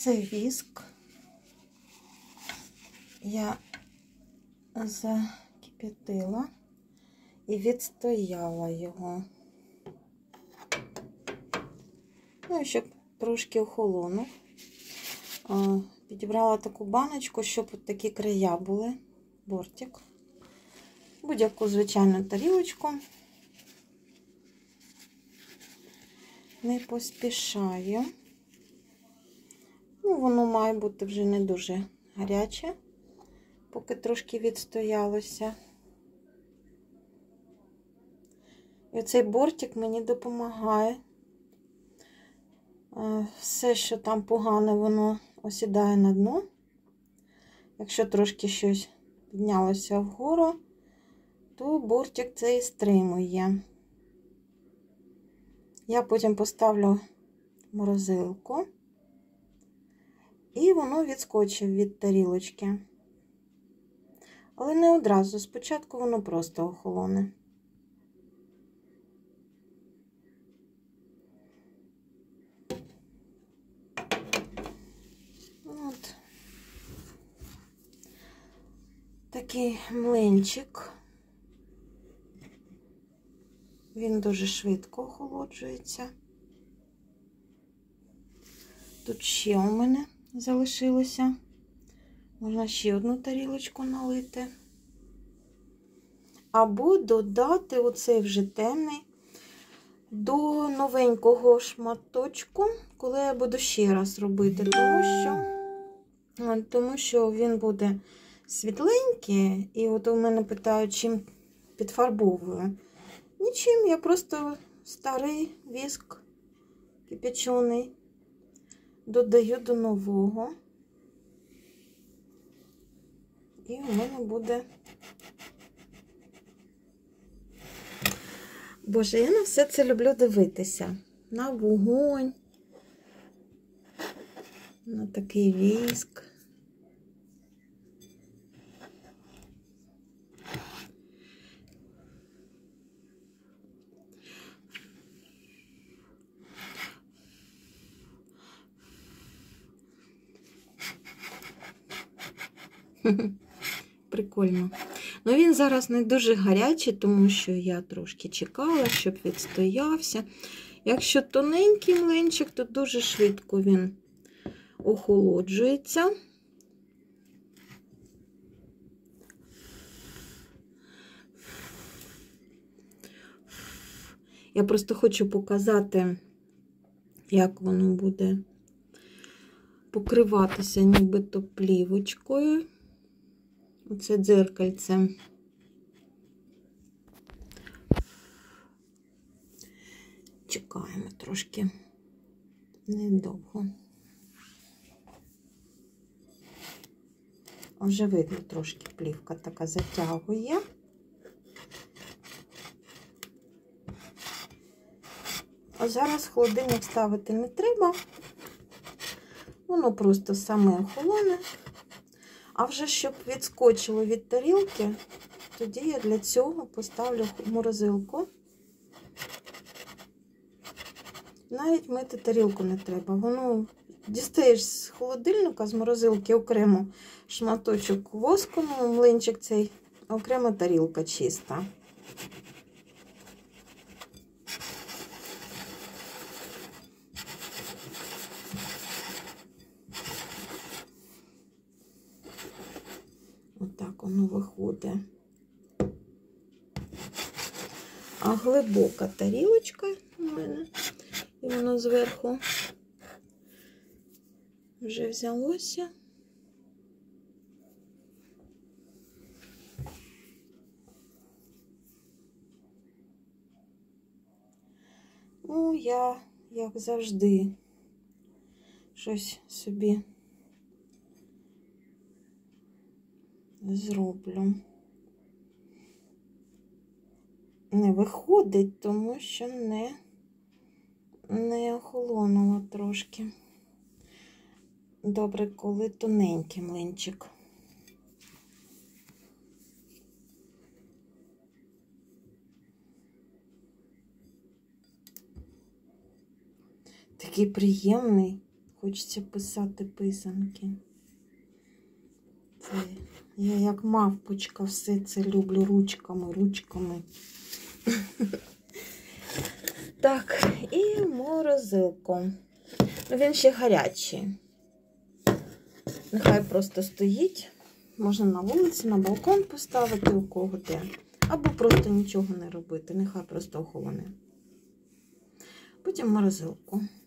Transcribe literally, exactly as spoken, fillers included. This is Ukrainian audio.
Це віск. Я закип'ятила і відстояла його. Ну, і щоб трошки охолонув. Підібрала таку баночку, щоб от такі края були. Бортик. Будь-яку звичайну тарілочку. Не поспішаю. Ну, воно має бути вже не дуже гаряче, поки трошки відстоялося. І оцей бортик мені допомагає. Все, що там погане, воно осідає на дно. Якщо трошки щось піднялося вгору, то бортик цей стримує. Я потім поставлю в морозилку, і воно відскочить від тарілочки. Але не одразу, спочатку воно просто охолоне. От. Такий млинчик. Він дуже швидко охолоджується. Тут ще у мене залишилося. Можна ще одну тарілочку налити. Або додати оцей вже темний до новенького шматочку, коли я буду ще раз робити, тому що, тому що він буде світленький. І от у мене питають, чим підфарбовую. Нічим, я просто старий віск кипячений додаю до нового. І у мене буде... Боже, я на все це люблю дивитися. На вогонь, на такий віск. Прикольно. Ну, він зараз не дуже гарячий, тому що я трошки чекала, щоб відстоявся. Якщо тоненький млинчик, то дуже швидко він охолоджується. Я просто хочу показати, як воно буде покриватися нібито плівочкою. Оце дзеркальце. Чекаємо трошки недовго. Вже видно, трошки плівка така затягує. А зараз в холодильник ставити не треба. Воно просто саме охолоне. А вже щоб відскочило від тарілки, тоді я для цього поставлю в морозилку. Навіть мити тарілку не треба. Воно дістаєш з холодильника, з морозилки окремо шматочок воску, ну, млинчик цей, окремо тарілка чиста. Отак воно виходить. А глибока тарілочка у мене, і воно зверху вже взялося. Ну, я, як завжди, щось собі зроблю. Не виходить, тому що не, не охолонуло трошки. Добре, коли тоненький млинчик. Такий приємний, Хочеться писати писанки. Це я як мавпочка все це люблю ручками, ручками. Так, і морозилку. Ну, він ще гарячий. Нехай просто стоїть. Можна на вулиці, на балкон поставити, у кого де. Або просто нічого не робити. Нехай просто охолоне. Потім морозилку.